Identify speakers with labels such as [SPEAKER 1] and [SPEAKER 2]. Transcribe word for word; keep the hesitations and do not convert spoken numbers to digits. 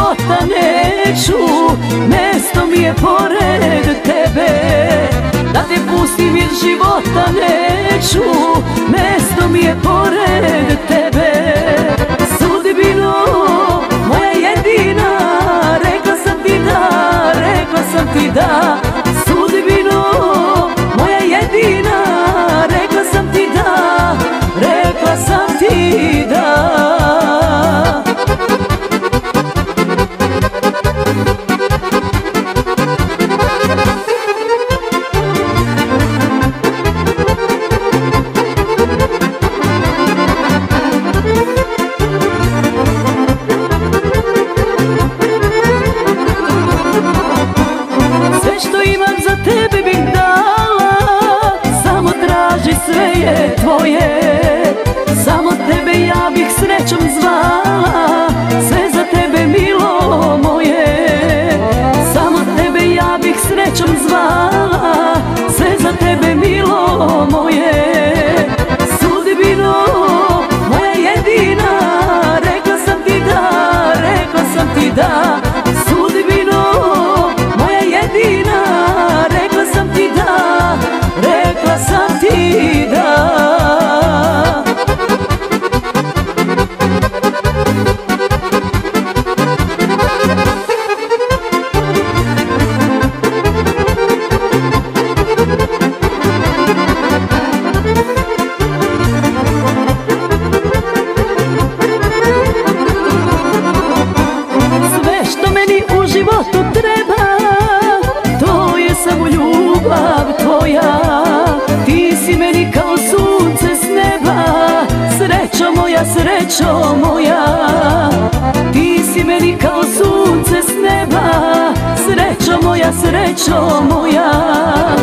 [SPEAKER 1] života neću, mesto mi je pored tebe. Da te pustim iz života neću, mesto mi je pored tebe. Sudbino moja jedina, rekla sam ti da, rekla sam ti da. Sudbino moja jedina, rekla sam ti da, rekla sam ti da. Sve je tvoje, samo tebe ja bih srećom zvala, sve za tebe milo moje. Samo tebe ja bih srećom zvala, sve za tebe milo moje. Sudbino moja jedina, rekla sam ti da, rekla sam ti da. Sudbino moja jedina, rekla sam ti da, rekla sam ti da. Sve što meni u životu treba, to je samo ljubav tvoja. Ti si meni kao sunce s neba, srećo moja, srećo moja. Ti si meni kao sunce s neba, srećo moja, srećo moja.